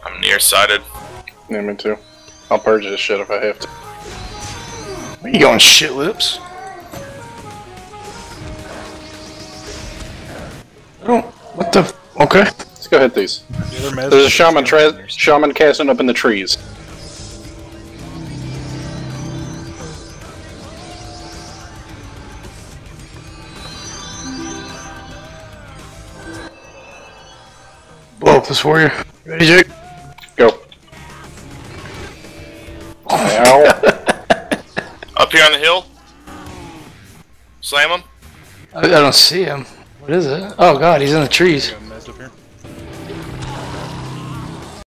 I'm nearsighted. Yeah, me too. I'll purge this shit if I have to. Where you going, shit lips? I don't. What the? Okay. Let's go hit these. There's a shaman casting up in the trees. Blow up this warrior. Ready, Jake? Go. Ow. Up here on the hill. Slam him. I don't see him. What is it? Oh god, he's in the trees. Got a mess up here.